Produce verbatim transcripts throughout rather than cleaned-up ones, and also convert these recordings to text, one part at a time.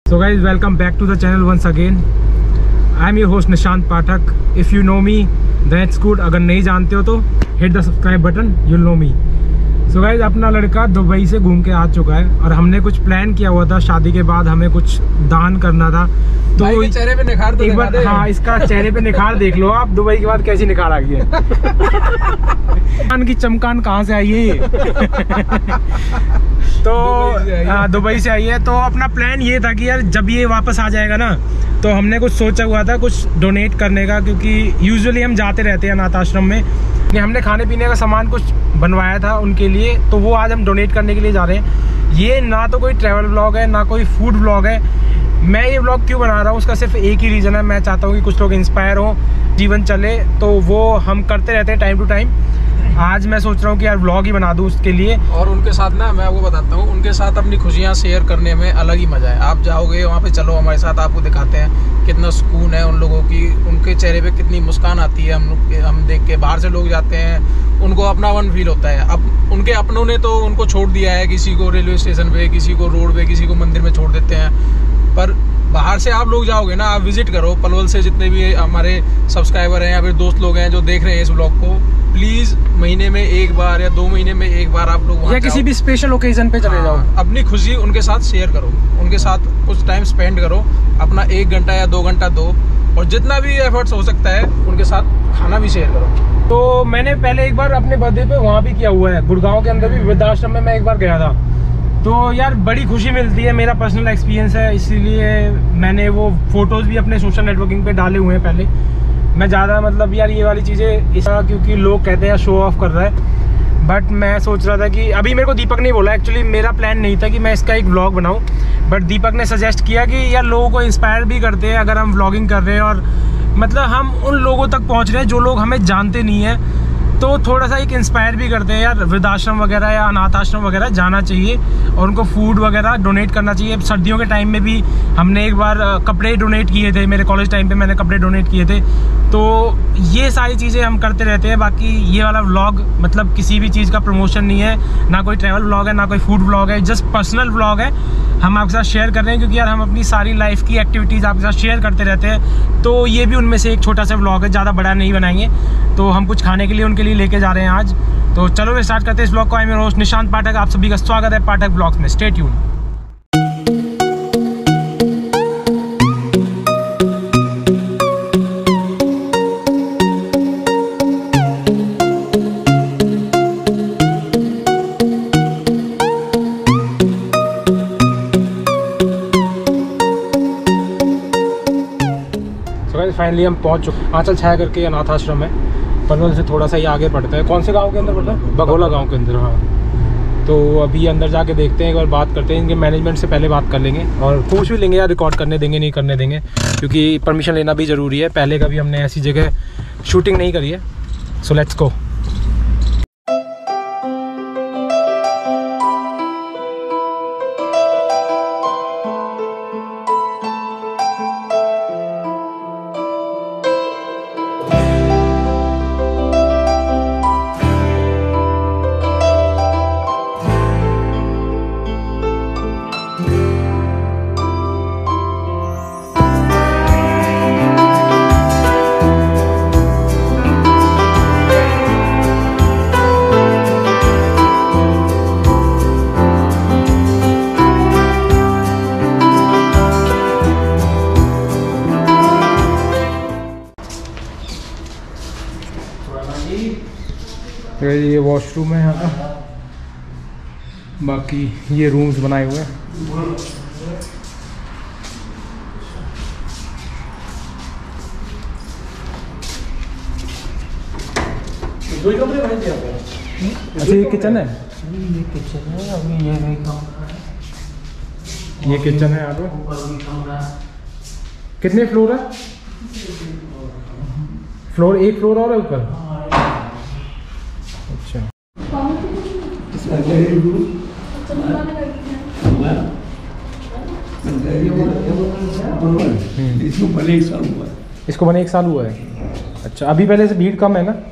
So guys, welcome back to the channel once again. I am your host Nishant Pathak. If you know me, that's good. अगर नहीं जानते हो तो hit the subscribe button, you'll know me. So guys, अपना लड़का Dubai से घूम के आ चुका है और हमने कुछ प्लान किया हुआ था। शादी के बाद हमें कुछ दान करना था, तो भाई के चेहरे पे निखार तो एक बार हाँ, इसका चेहरे पे निखार देख लो आप। दुबई के बाद कैसी निखार आ गई है। कान की चमकान कहाँ से आई है? तो दुबई से आई है। तो अपना प्लान ये था कि यार जब ये वापस आ जाएगा ना, तो हमने कुछ सोचा हुआ था कुछ डोनेट करने का, क्योंकि यूजुअली हम जाते रहते हैं अनाथ आश्रम में। हमने खाने पीने का सामान कुछ बनवाया था उनके लिए, तो वो आज हम डोनेट करने के लिए जा रहे हैं। ये ना तो कोई ट्रैवल व्लॉग है ना कोई फूड व्लॉग है। मैं ये व्लॉग क्यों बना रहा हूँ, उसका सिर्फ एक ही रीज़न है। मैं चाहता हूँ कि कुछ लोग इंस्पायर हों, जीवन चले, तो वो हम करते रहते हैं टाइम टू टाइम। आज मैं सोच रहा हूँ कि यार व्लॉग ही बना दूँ उसके लिए। और उनके साथ ना मैं आपको बताता हूँ, उनके साथ अपनी खुशियाँ शेयर करने में अलग ही मज़ा है। आप जाओगे वहाँ पे, चलो हमारे साथ, आपको दिखाते हैं कितना सुकून है उन लोगों की। उनके चेहरे पे कितनी मुस्कान आती है। हम लोग हम देख के, बाहर से लोग जाते हैं, उनको अपनापन फील होता है। अब उनके अपनों ने तो उनको छोड़ दिया है, किसी को रेलवे स्टेशन पे, किसी को रोड पे, किसी को मंदिर में छोड़ देते हैं। पर बाहर से आप लोग जाओगे ना, आप विजिट करो पलवल से, जितने भी हमारे सब्सक्राइबर हैं या फिर दोस्त लोग हैं जो देख रहे हैं इस ब्लॉग को, प्लीज महीने में एक बार या दो महीने में एक बार आप लोग या किसी भी स्पेशल ओकेजन पे चले जाओ, अपनी खुशी उनके साथ शेयर करो, उनके साथ कुछ टाइम स्पेंड करो, अपना एक घंटा या दो घंटा दो, और जितना भी एफर्ट्स हो सकता है उनके साथ खाना भी शेयर करो। तो मैंने पहले एक बार अपने बर्थडे पे वहाँ भी किया हुआ है, गुड़गांव के अंदर भी वृद्धाश्रम में मैं एक बार गया था। तो यार बड़ी खुशी मिलती है, मेरा पर्सनल एक्सपीरियंस है, इसीलिए मैंने वो फोटोज़ भी अपने सोशल नेटवर्किंग पे डाले हुए हैं। पहले मैं ज़्यादा मतलब यार ये वाली चीज़ें इसका, क्योंकि लोग कहते हैं शो ऑफ कर रहा है, बट मैं सोच रहा था कि अभी मेरे को दीपक ने बोला, एक्चुअली मेरा प्लान नहीं था कि मैं इसका एक व्लॉग बनाऊं, बट दीपक ने सजेस्ट किया कि यार लोगों को इंस्पायर भी करते हैं अगर हम व्लॉगिंग कर रहे हैं, और मतलब हम उन लोगों तक पहुंच रहे हैं जो लोग हमें जानते नहीं हैं, तो थोड़ा सा एक इंस्पायर भी करते हैं। यार वृद्धाश्रम वगैरह या अनाथ आश्रम वगैरह जाना चाहिए और उनको फूड वगैरह डोनेट करना चाहिए। सर्दियों के टाइम में भी हमने एक बार कपड़े डोनेट किए थे, मेरे कॉलेज टाइम पे मैंने कपड़े डोनेट किए थे। तो ये सारी चीज़ें हम करते रहते हैं। बाकी ये वाला व्लॉग मतलब किसी भी चीज़ का प्रमोशन नहीं है, ना कोई ट्रैवल व्लॉग है, ना कोई फूड व्लॉग है, जस्ट पर्सनल व्लॉग है। हम आपके साथ शेयर कर रहे हैं क्योंकि यार हम अपनी सारी लाइफ की एक्टिविटीज़ आपके साथ शेयर करते रहते हैं, तो ये भी उनमें से एक छोटा सा व्लॉग है, ज़्यादा बड़ा नहीं बनाएंगे। तो हम कुछ खाने के लिए उनके लिए लेके जा रहे हैं आज। तो चलो वे स्टार्ट करते हैं इस व्लॉग को। I am your host Nishant Pathak, आप सभी का स्वागत है पाठक व्लॉग्स में। Stay tune. फाइनली हम पहुंच चुके आंचल छाया करके अनाथ आश्रम है, पनवल से थोड़ा सा ही आगे पड़ता है। कौन से गांव के अंदर पड़ता है? बघोला गांव के अंदर। हाँ, तो अभी अंदर जाके देखते हैं, एक बार बात करते हैं। इनके मैनेजमेंट से पहले बात कर लेंगे और पूछ भी लेंगे यार रिकॉर्ड करने देंगे नहीं करने देंगे, क्योंकि परमिशन लेना भी ज़रूरी है। पहले कभी हमने ऐसी जगह शूटिंग नहीं करी है। So let's go. ये वॉशरूम है यहाँ का, बाकी ये रूम्स बनाए हुए हैं। अच्छा ये किचन है, ये किचन है, अभी ये नहीं कमरा है, ये किचन है यहाँ पे। कितने फ्लोर है? फ्लोर एक फ्लोर और है ऊपर। अच्छा, इसको बने एक साल हुआ है। इसको बने एक साल हुआ है। अच्छा, अभी पहले से भीड़ कम है ना?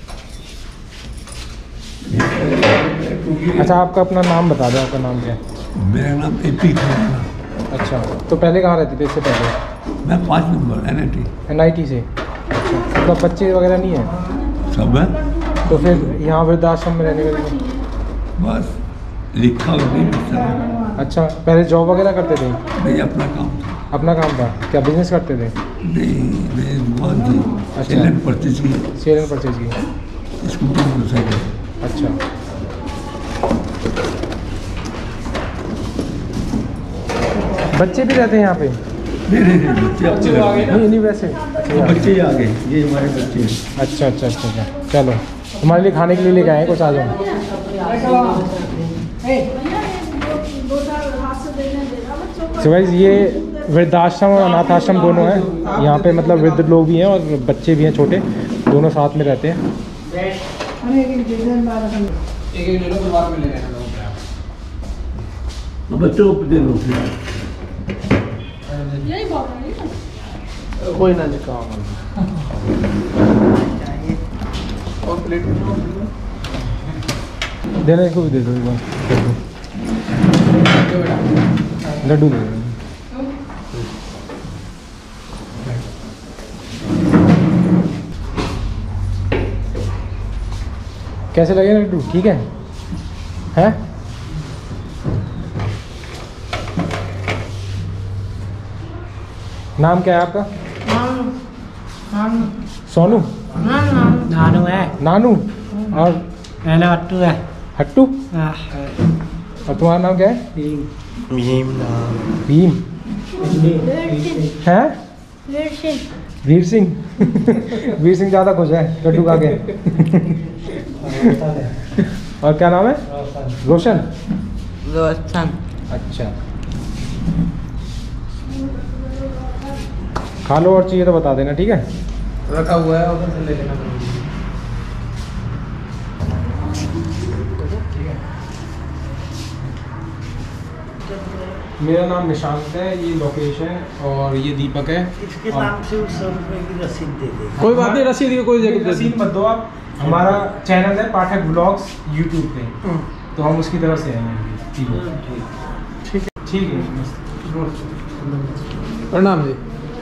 अच्छा, आपका अपना नाम बता दो, आपका नाम क्या है? मेरा नाम ए पी खन्ना। अच्छा, तो पहले कहाँ रहते थे इससे पहले? मैं पाँच number N I T. N I T से। मतलब बच्चे वगैरह नहीं है? सब है। तो फिर यहाँ वृद्धाश्रम में रहने के लिए? बस लिखा हो नहीं मिलता। अच्छा, पहले जॉब वगैरह करते थे? नहीं, अपना काम था। अपना काम था? क्या बिजनेस करते थे? नहीं, मेरी दुकान थी। अच्छा। सेल एंड परचेज की। सेल एंड परचेज की। Scooter motorcycle. अच्छा, बच्चे भी रहते हैं यहाँ पे? नहीं नहीं नहीं, बच्चे आपके घर में। नहीं नहीं, वैसे अच्छा, बच्चे ही आ गए, ये हमारे बच्चे हैं। अच्छा अच्छा अच्छा अच्छा, चलो तुम्हारे लिए खाने के लिए लेके आए कुछ, आ जाओ। तो गाइस ये वृद्धाश्रम और अनाथ आश्रम दोनों हैं यहाँ पे, मतलब वृद्ध लोग भी हैं और बच्चे भी हैं छोटे, दोनों साथ में रहते हैं। एक एक ले लो, बाद में ले लेना। बच्चों को दे दो फिर। कोई ना निकाल और प्लेट देने को भी दे दो एक बार, लड्डू दे दो। कैसे लगे लड्डू? ठीक है हैं? नाम क्या है आपका? सोनू? नानू है। नानू? और मेरा हट्टू है। हट्टू? और तुम्हारा नाम क्या है? भीम नाम। भीम है? वीर सिंह। वीर सिंह ज़्यादा खुश है लड्डू खा के। और क्या नाम है? रोशन। रोशन। अच्छा, खा लो और चाहिए तो बता देना, ठीक है? रखा हुआ है, उधर से ले लेना। मेरा नाम निशांत है, ये लोकेश है और ये दीपक है। इसके नाम से उस सौ रुपए की रसीद दे दे। कोई बात नहीं, रसीद की कोई जगह रसीद मत दो आप। हमारा चैनल है पाठक ब्लॉग्स यूट्यूब पे, तो हम उसकी तरफ से आएंगे। ठीक है, ठीक है, ठीक है। प्रणाम जी।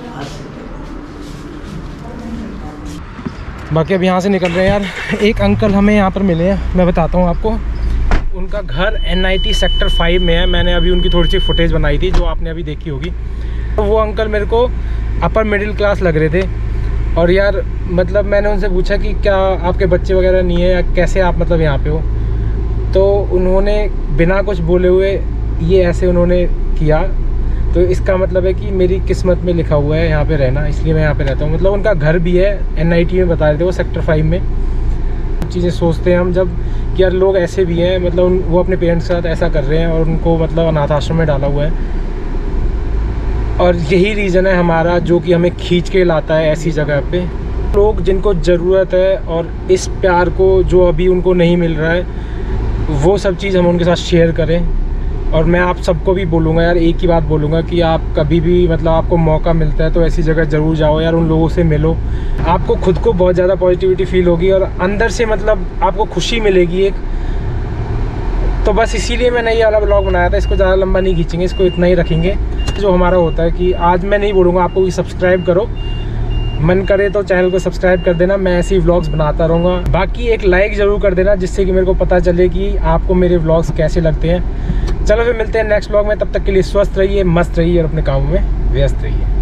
बाकी अब यहाँ से निकल रहे हैं यार। एक अंकल हमें यहाँ पर मिले हैं, मैं बताता हूँ आपको। उनका घर N I T sector five में है। मैंने अभी उनकी थोड़ी सी फुटेज बनाई थी जो आपने अभी देखी होगी। तो वो अंकल मेरे को अपर मिडिल क्लास लग रहे थे और यार मतलब मैंने उनसे पूछा कि क्या आपके बच्चे वगैरह नहीं है या कैसे आप मतलब यहाँ पे हो? तो उन्होंने बिना कुछ बोले हुए ये ऐसे उन्होंने किया। तो इसका मतलब है कि मेरी किस्मत में लिखा हुआ है यहाँ पे रहना, इसलिए मैं यहाँ पे रहता हूँ। मतलब उनका घर भी है एन आई टी में, बता रहे थे वो सेक्टर फाइव में। चीज़ें सोचते हैं हम जब कि यार लोग ऐसे भी हैं, मतलब उन, वो अपने पेरेंट्स के साथ ऐसा कर रहे हैं और उनको मतलब अनाथ आश्रम में डाला हुआ है। और यही रीज़न है हमारा जो कि हमें खींच के लाता है ऐसी जगह पे। लोग जिनको ज़रूरत है और इस प्यार को जो अभी उनको नहीं मिल रहा है, वो सब चीज़ हम उनके साथ शेयर करें। और मैं आप सबको भी बोलूँगा यार, एक ही बात बोलूँगा कि आप कभी भी मतलब आपको मौका मिलता है तो ऐसी जगह ज़रूर जाओ यार, उन लोगों से मिलो। आपको खुद को बहुत ज़्यादा पॉजिटिविटी फील होगी और अंदर से मतलब आपको खुशी मिलेगी एक। तो बस इसीलिए मैंने ये वाला ब्लॉग बनाया था। इसको ज़्यादा लंबा नहीं खींचेंगे, इसको इतना ही रखेंगे। जो हमारा होता है कि आज मैं नहीं बोलूँगा आपको कि सब्सक्राइब करो, मन करे तो चैनल को सब्सक्राइब कर देना, मैं ऐसे ही व्लॉग्स बनाता रहूँगा। बाकी एक लाइक ज़रूर कर देना जिससे कि मेरे को पता चले कि आपको मेरे व्लॉग्स कैसे लगते हैं। चलो फिर मिलते हैं नेक्स्ट व्लॉग में, तब तक के लिए स्वस्थ रहिए, मस्त रहिए और अपने कामों में व्यस्त रहिए।